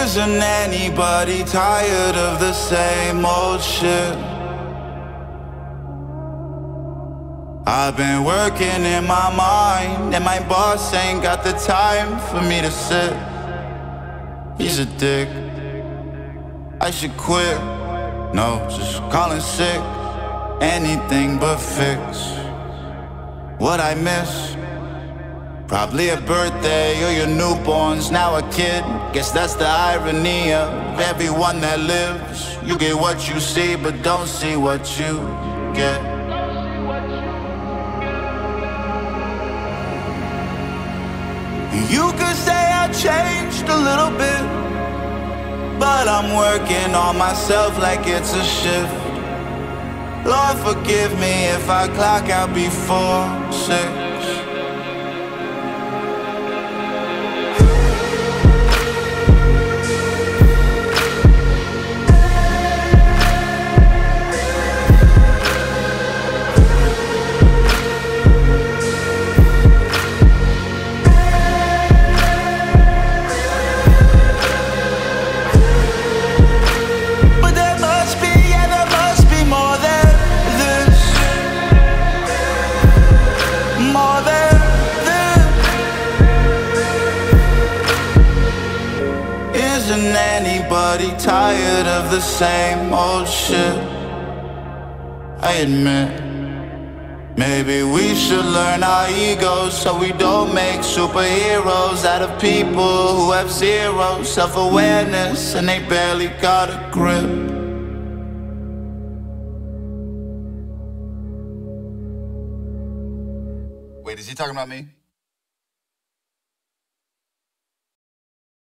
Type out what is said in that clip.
Isn't anybody tired of the same old shit? I've been working in my mind, and my boss ain't got the time for me to sit. He's a dick, I should quit. No, just calling sick. Anything but fix what I miss. Probably a birthday or your newborn's now a kid. Guess that's the irony of everyone that lives. You get what you see, but don't see what you get. You could say I changed a little bit, but I'm working on myself like it's a shift. Lord, forgive me if I clock out before 6. Isn't anybody tired of the same old shit? I admit, maybe we should learn our egos so we don't make superheroes out of people who have zero self-awareness and they barely got a grip. Wait, is he talking about me?